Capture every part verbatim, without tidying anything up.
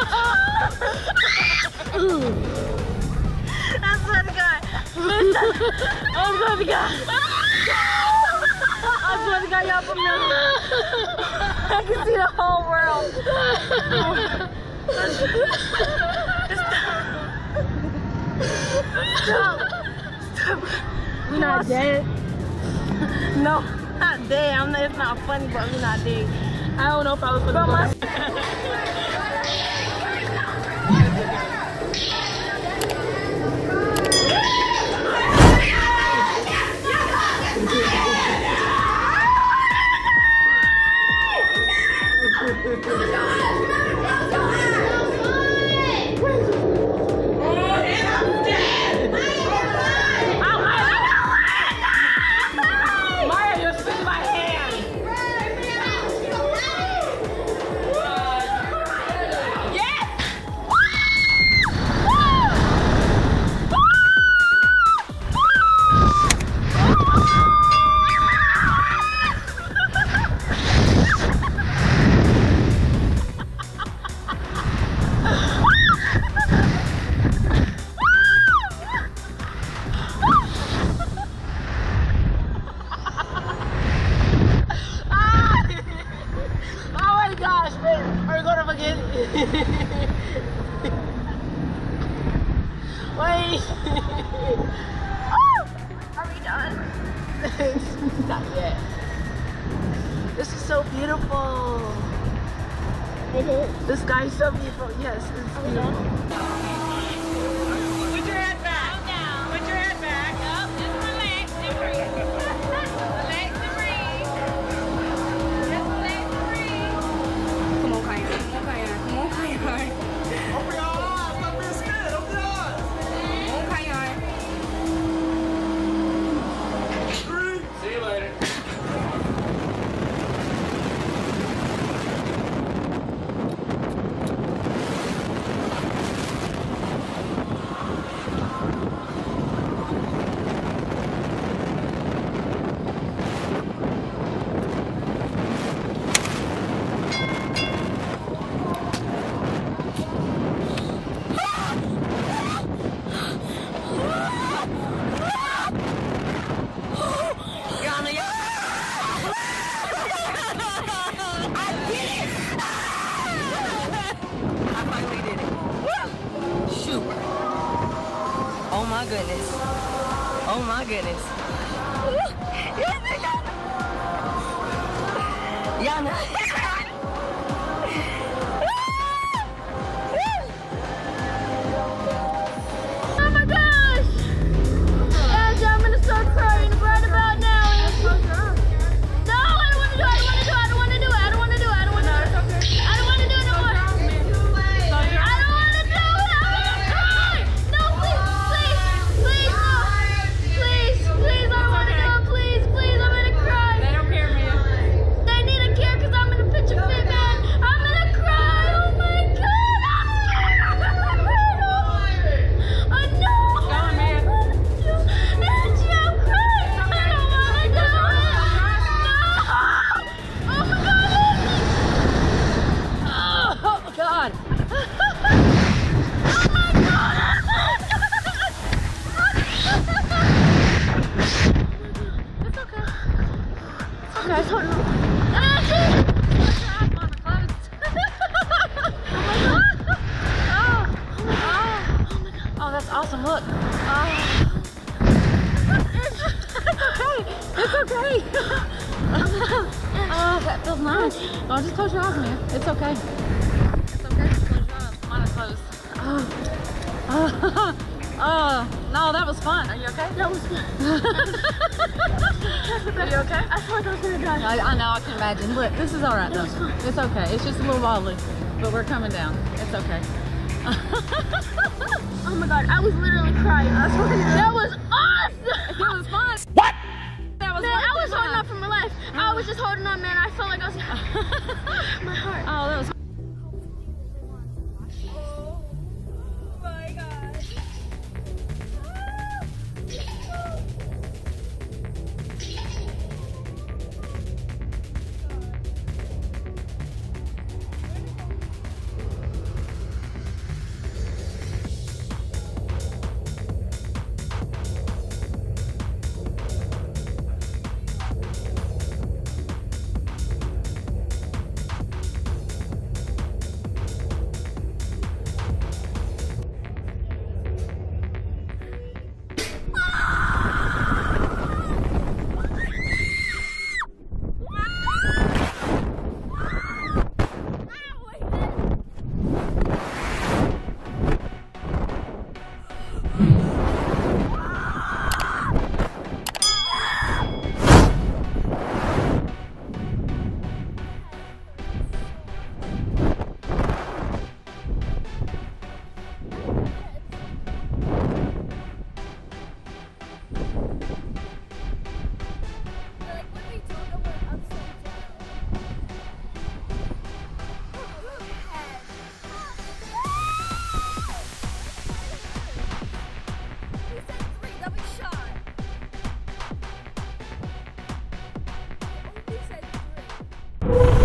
I swear to God. I swear to God. I swear to God, y'all from there. I can see the whole world. Stop. Stop. We're not dead. No, not dead. I'm not, it's not funny, but we're not dead. I don't know if I was gonna go. My Wait. Oh, are we done? Not yet. This is so beautiful. It is. The sky is so beautiful. Yes, it's beautiful. Put your head back. Calm down. Put your head back. Up. Just relax and breathe. Relax and breathe. Just relax and breathe. Come on, Kaya. Come on, Kaya. Come on, Kaya. Open your eyes. Stop being scared. Open your eyes. Come on, Kaya. See you later. Oh my goodness. Oh my goodness. Yana. Oh my gosh. And I'm gonna start crying right about now. No, I don't want to do it. I don't want to do it. I don't want to do it. I don't want to do it. I don't want to do it. I don't want to do it no more. I don't want to do it. I'm gonna cry. No, please, please, please, no. Please, please, I don't want to do it. Please, please, I'm gonna cry. They don't care, man. They need to care because I'm in a picture fit, man. I'm gonna cry. Oh my God. I'm scared. I'm gonna cry. I know. Go on, man. Angie, I'm crying. I don't want to do it. No. Oh my God. Oh my God. Oh my God. It's okay. Okay. Just hold on. Angie! Put your eyes on the clothes. Oh my God. Oh. Oh my God. Oh my God. Oh, that's awesome. Look. Oh. It's okay. It's okay. Oh, that feels nice. Oh, just close your eyes, man. It's okay. It's okay. Just close your eyes. Mine are closed. Oh. Oh. Oh. No, that was fun. Are you okay? That was fun. Are you okay? I felt like I was gonna die. I, I know, I can imagine. Look, this is all right though. It's okay. It's just a little wobbly, but we're coming down. It's okay. Oh my God, I was literally crying. I swear to God. That was awesome. That was fun. What? That was. Man, I was holding on for my life. I was just holding on, man. I felt like I was. My heart. Oh, that was.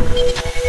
Bye.